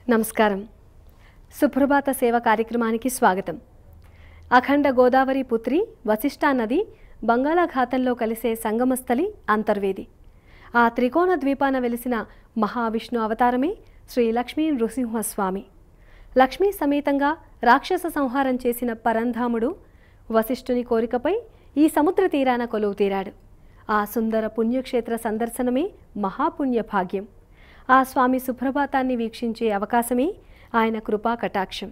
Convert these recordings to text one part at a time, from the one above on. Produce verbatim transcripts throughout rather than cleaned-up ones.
నమస్కారం. సుప్రభాత సేవ కార్యక్రమానికి స్వాగతం. అఖండ గోదావరి పుత్రి వశిష్ఠా నది బంగాళాఖాతంలో కలిసే సంగమస్థలి అంతర్వేది. ఆ త్రికోణ ద్వీపాన వెలిసిన మహావిష్ణు అవతారమే శ్రీ లక్ష్మీ నృసింహస్వామి. లక్ష్మీ సమేతంగా రాక్షస సంహారం చేసిన పరంధాముడు వశిష్ఠుని కోరికపై ఈ సముద్ర తీరాన కొలువు తీరాడు. ఆ సుందర పుణ్యక్షేత్ర సందర్శనమే మహాపుణ్య భాగ్యం. ఆ స్వామి సుప్రభాతాన్ని వీక్షించే అవకాశమే ఆయన కృపా కటాక్షం.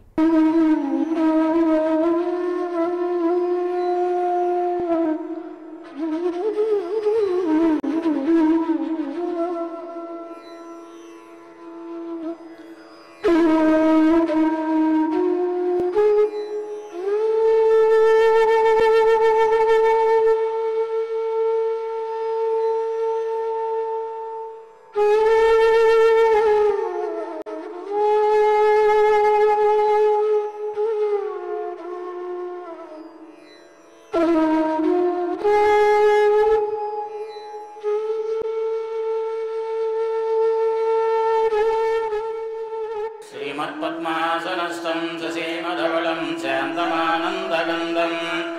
श्रीमत्पद्मासनस्थं ससीमधवलं शान्तमानन्दगन्धं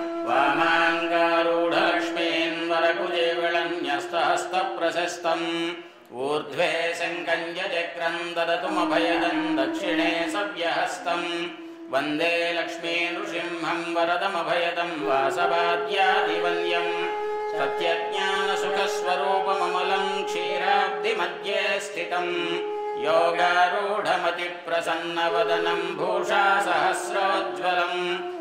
वामाङ्गारूढलक्ष्मीन्वरकुजे विलन्यस्तहस्तप्रशस्तम् ऊर्ध्वे शङ्कञ्जचक्रं ददतुमभयदं दक्षिणे सव्यहस्तं वन्दे लक्ष्मीनृसिंहं वरदमभयदं वासवाद्यादिवन्द्यं सत्यज्ञानसुखस्वरूपममलं क्षीराब्धिमध्ये स्थितम् योगारूढमतिप्रसन्नवदनं भूषासहस्रोज्ज्वलं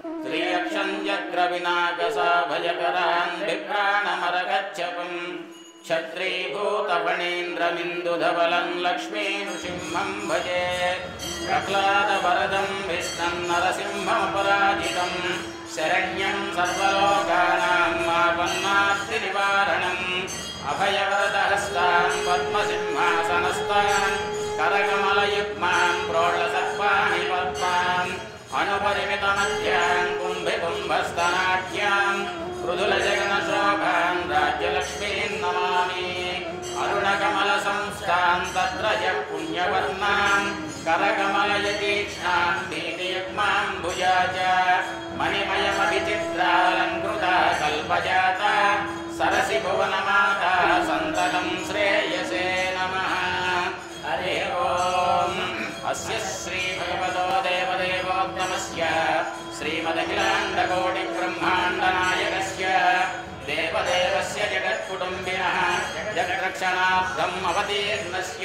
श्रीयक्षञ्जग्रविनाकसाभयकरान् बिभ्राणमरगच्छपं क्षत्रीभूतफणीन्द्रमिन्दुधवलं लक्ष्मीनृसिंहं भजे प्रह्लादवरदं विष्णं नरसिंहमपराजितं शरण्यं सर्वलोकानां आपन्नार्तिनिवारणम् अभयवरदहस्तान् पद्मसिंहासनस्तान् करकमलयुग्मान् प्रोढसर्पाणि पद्मान् अनुपरिमितमध्यान् कुम्भिकुम्भस्तनाढ्यान् मृदुलजगनशोभान् राज्यलक्ष्मीन् नमामि अरुणकमलसंस्थान् तत्र यः पुण्यवर्णान् करकमलयतीक्ष्णान् भीतियुग्मान् भुजा च मणिमयमभिचित्रालङ्कृता कल्पजाता सरसि भुवनमाता सन्ततं श्रेयसे नमः। हरि ओम्। अस्य श्रीभगवतो देवदेवोत्तमस्य श्रीमदखिलाण्डकोटिब्रह्माण्डनायकस्य देवदेवस्य जगत्कुटुम्बिनः जगद्रक्षणार्थम् अवतीर्णस्य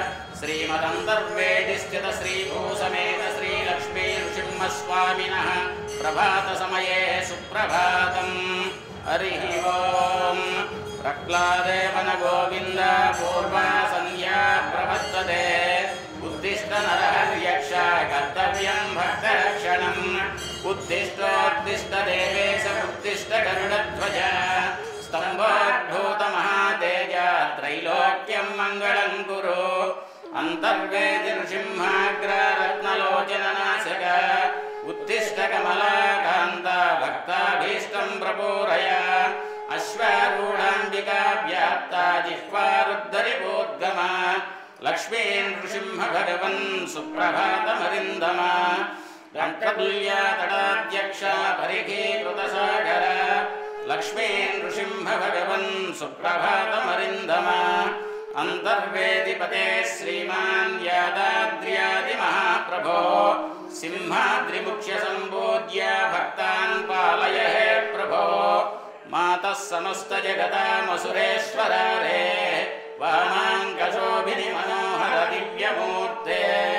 श्रीमदन्तर्वेदिस्थितश्रीभूसमेत श्रीलक्ष्मीनृसिंहस्वामिनः प्रभातसमये सुप्रभातम्। हरिः ओम्। प्रह्लादेवन गोविन्द पूर्वा सन्ध्या प्रवर्तते उद्दिष्ट नरहर्यक्ष कर्तव्यं भक्तरक्षणम् उद्दिष्टोद्दिष्ट देवेश उत्तिष्ठ गरुडध्वज स्तम्भोद्भूतमहातेज त्रैलोक्यं मङ्गलं कुरु अन्तर्वेदि नृसिंहाग्ररत्नलोचननाशक उत्तिष्ठ कमलाकान्त भक्ताभीष्टं प्रपूरय अश्वारूढाम्बिका व्याप्ता जिह्वारुद्धरिपोद्गम लक्ष्मीनृसिंह भगवन् सुप्रभातमरिन्दम रक्ततुल्या तडाध्यक्ष परिघीकृतसागर लक्ष्मीनृसिंह भगवन् सुप्रभातमरिन्दम अन्तर्वेदिपते श्रीमान् यादाद्र्यादिमहाप्रभो सिंहाद्रिमुख्यसम्बोध्य भक्तान् पालय हे प्रभो मातः समस्तजगतामसुरेश्वरारे वामाङ्कशोभिनि मनोहर दिव्यमूर्ते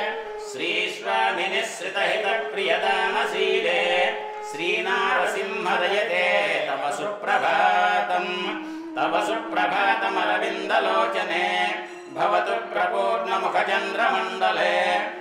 श्रीस्वामिनिःसृतहितप्रियदानशीले श्रीनारसिंहदयते तव सुप्रभातम् तव सुप्रभातमरविन्दलोचने भवतु प्रपूर्णमुखचन्द्रमण्डले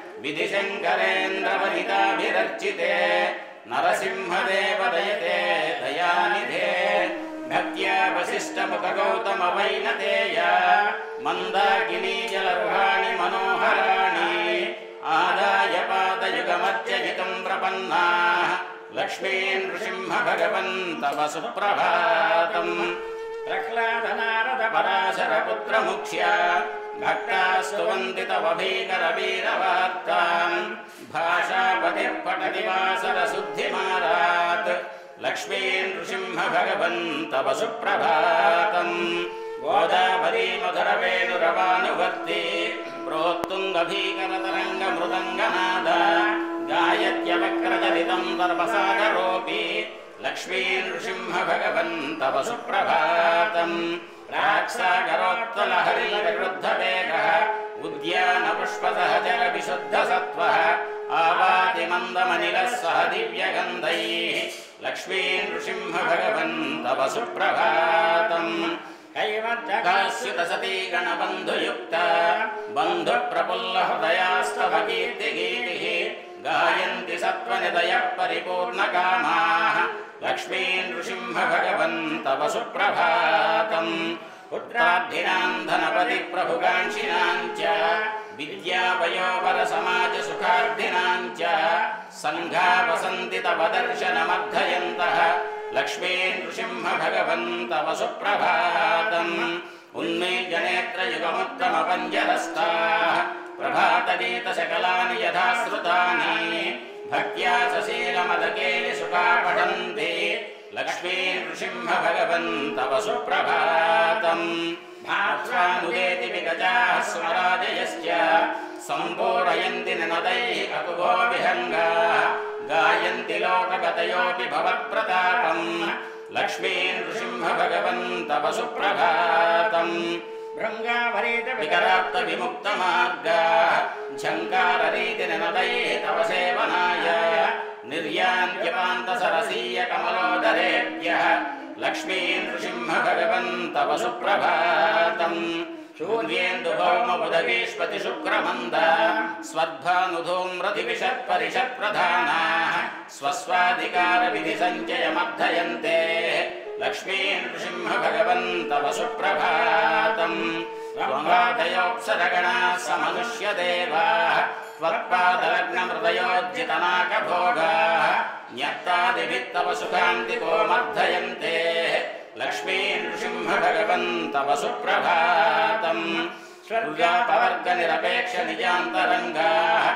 विधिशङ्करेन्द्रवनिताभिरर्चिते नरसिंहदेवदयते दयानिधे भक्त्या वसिष्ठमुखगौतमवैनतेय मन्दाकिनी जलरुहाणि मनोहराणि आदाय पादयुगमर्चयितुं प्रपन्नाः लक्ष्मीनृसिंह भगवन् तव सुप्रभातम्। प्रह्लाद नारद पराशर पुत्र मुख्य भक्ता स्तुवन्ति तव भीकर वीरवाद वार्ताम् भाषापतिः पठति वासरशुद्धिमारात् लक्ष्मीं नृसिंह भगवन् तव सुप्रभातम् गोदावरी मधुरवेणुरवानुवर्ती प्रोत्तुङ्गभीकरतरङ्गमृदङ्गनाद गायत्यवक्रचरितं सर्वसागरोऽपि लक्ष्मीं नृसिंह भगवन् तव सुप्रभातम् प्राक्सागरोत्तलहरिविरुद्धवेगः उद्यानपुष्पसहचरविशुद्धसत्त्वः आवाति मन्दमनिलः सह दिव्यगन्धैः लक्ष्मीं नृसिंह भगवन् तव सुप्रभातम् कैवत्यगास्युतसती गणबन्धुयुक्ता बन्धुप्रफुल्लहृदयास्तव कीर्तिगीतिः गायन्ति सत्त्वनिधयः परिपूर्णकामाः लक्ष्मीं नृसिंह भगवन् तव सुप्रभातम् पुत्रार्थिनां धनपति प्रभुकाङ्क्षिणां च विद्यापयोपरसमाजसुखार्थिनां च सङ्घा वसन्ति तव दर्शनमर्थयन्तः लक्ष्मीं नृसिंह भगवन् तव सुप्रभातम् उन्मीलनेत्रयुगमुत्तमपञ्जरस्ताः प्रभातगीतशकलानि यथा श्रुतानि भक्त्या सशीलमदकेलि सुखा पठन्ति लक्ष्मीं नृसिंह भगवन् तव सुप्रभातम् भास्वानुदेति विगजाः स्वराजयश्च सम्पूरयन्ति निनदैः ककुभो विहङ्गाः गायन्ति लोकगतयोऽपि भवत्प्रतापम् लक्ष्मीं नृसिंह भगवन् तव सुप्रभातम् भृङ्गावरीत विकराप्त विमुक्तमार्गाः झङ्काररीतिनिनदैः तव सेवनाय निर्यान्त्यपान्तसरसीय कमलोदरेभ्यः लक्ष्मीं नृसिंह भगवन् तव सुप्रभातम् शूर्येन्दुभौमबुधगीष्पति शुक्रमन्द स्वद्भानुधूम्रधिविषत्परिषत्प्रधानाः स्वस्वाधिकारविधिसञ्चयमर्थयन्ते लक्ष्मीं नृसिंह भगवन् तव सुप्रभातम् त्वमादयोऽप्सरगणाः समनुष्यदेवाः त्वत्पादलग्नमृदयोज्जितनाकभोगाः न्यत्तादिभित्तव सुखान्तिकोमर्धयन्ते लक्ष्मीं नृसिंह भगवन् तव सुप्रभातम् स्वर्गापवर्गनिरपेक्ष निजान्तरङ्गाः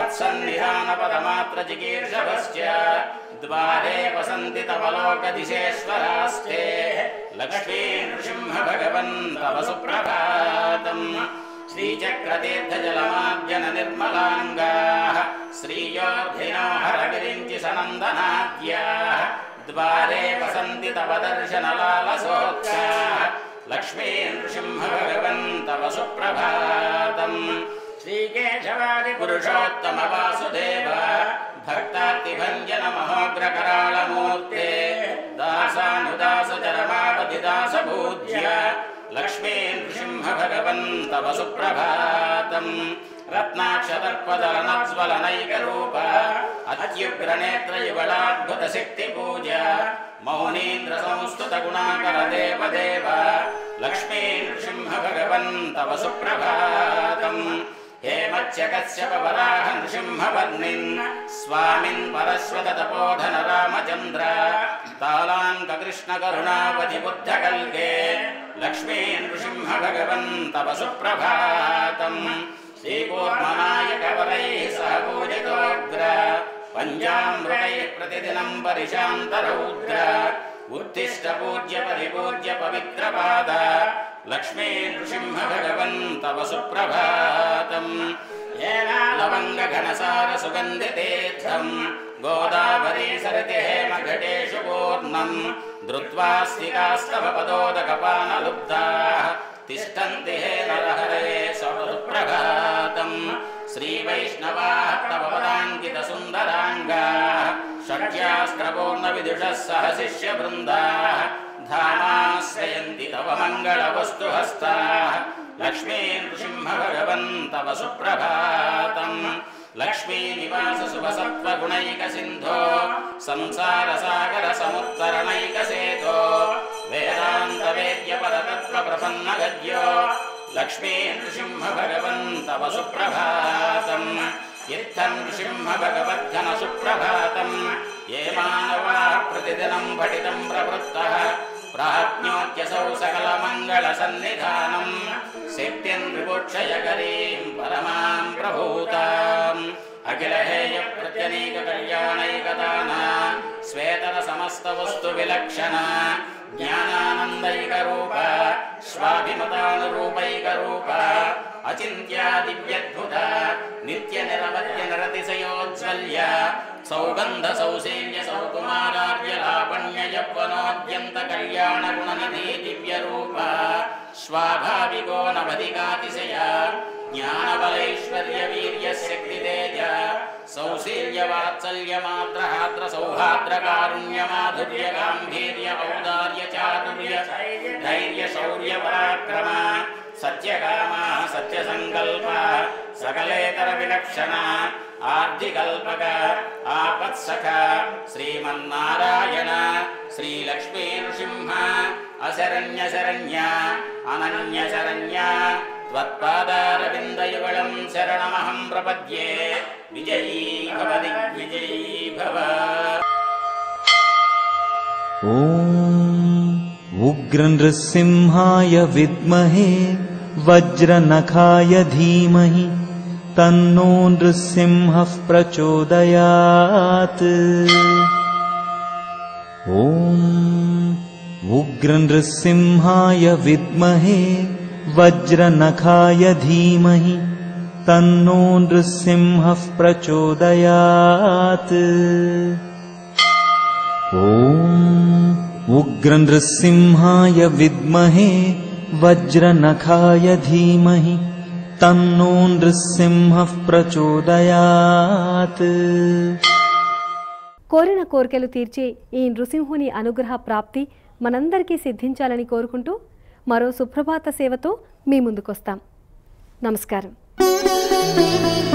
त्वत्सन्निधानपदमात्रचिकीर्षवश्च द्वारे वसन्ति तव लोकदिशेश्वरास्ते लक्ष्मीं नृसिंह भगवन् तव सुप्रभातम् श्रीचक्रतीर्थजलमार्जन निर्मलाङ्गाः श्रीयोर्धिनो हरविरिञ्चि सनन्दनाद्याः द्वारे वसन्ति तव दर्शनलालसोत्साः लक्ष्मीं नृसिंह भगवन् तव सुप्रभातम् श्रीकेशवादि पुरुषोत्तम वासुदेव भक्तार्तिभञ्जन महोग्रकराळमूर्ते दासानुदास चरमावधिदास पूज्य लक्ष्मीं नृसिंह भगवन् तव सुप्रभातम् रत्नाक्षतर्पदलनज्वलनैकरूप अत्युग्रनेत्रयुगलाद्भुतशक्तिपूजा मौनीन्द्र संस्तुत गुणाकर देवदेव लक्ष्मीं नृसिंह भगवन् तव सुप्रभातम् हेमच्यकश्यप वराह नृसिंहवर्णिन् स्वामिन् परश्वत तपोधन रामचन्द्र तालाङ्क कृष्ण करुणावधि बुद्धकल्के लक्ष्मीं नृसिंह भगवन् तव सुप्रभातम् श्रीकूर्मनायक वरैः सह पूजितोऽग्र पञ्चामृतैः प्रतिदिनं परिशान्तरौद्र उत्तिष्ठ पूज्य परिपूज्य पवित्रपाद लक्ष्मीं नृसिंह भगवन् तव सुप्रभातम् लवङ्ग घनसार सुगन्धितीर्थम् गोदावरी सरति हेमघटेषु पूर्णम् धृत्वा स्थितास्तव पदोदकपानलुब्धाः तिष्ठन्ति हे नरहरे सुप्रभातम् श्रीवैष्णवाः तव पदाङ्कितसुन्दराङ्गाः षट्यास्त्रपूर्णविदुषः सह शिष्यवृन्दाः धामाश्रयन्ति तव मङ्गलवस्तुहस्ताः लक्ष्मीं नृसिंह भगवन् तव सुप्रभातम् लक्ष्मीनिवास शुभसत्त्वगुणैकसिन्धो संसारसागरसमुत्तरणैकसेतो वेदान्तवेद्यपरतत्त्वप्रपन्नगद्यो लक्ष्मीं नृसिंह भगवन् तव सुप्रभातम् इत्थं नृसिंह भगवद्घन सुप्रभातम् ये मानवाः प्रतिदिनं पठितं प्रवृत्तः प्राज्ञोत्यसौ सकलमङ्गलसन्निधानम् सिद्धिं विभूषय गरीं परमां प्रभूताम् విలక్షణ జ్ఞానానందైక రూప స్వాభిమతానురూపైక రూప అచింత్య దివ్యద్భుత నిత్య నిరవధ్య నిరతిశయోజ్వల్య సౌగంధ సౌశీల్య సౌకుమారార్య లావణ్య యవ్వనోద్యంత కళ్యాణ గుణనిధి దివ్య రూప స్వాభావికో నవధికాతిశయ జ్ఞానబలైశ్వర్య వీర్య శక్తి తేజ సౌశీల్య వాత్సల్య మాత్రహాత్ర సౌహాద్ర కారుణ్య మాధుర్య గాంభీర్య ఔదార్య చాతుర్య ధైర్య శౌర్య పరాక్రమ సత్యకామ సత్యసంకల్ప సకలేతర విలక్షణ ఆర్ధికల్పక ఆపత్సఖ శ్రీమన్నారాయణ శ్రీలక్ష్మీ నృసింహ అశరణ్య శరణ్య అనన్య శరణ్య త్వత్పాదారవిందయుగళం శరణమహం ప్రపద్యే విజయీ భవ దిగ్విజయీ భవ. ఓం ఉగ్ర నృసింహాయ విద్మహే వజ్రనఖాయ ధీమహి తన్నో నృసింహః ప్రచోదయాత్. ఓం ఉగ్ర నృసింహాయ విద్మహే వజ్రనఖాయ ధీమహి తన్నో నృసింహః ప్రచోదయాత్. ఓం ఉగ్ర నృసింహాయ విద్మహే వజ్రనఖాయ ధీమహి తన్నో నృసింహః ప్రచోదయాత్. కోరిన కోరికలు తీర్చే ఈ నృసింహుని అనుగ్రహ ప్రాప్తి మనందరికీ సిద్ధించాలని కోరుకుంటూ మరో సుప్రభాత సేవతో మీ ముందుకొస్తాం. నమస్కారం.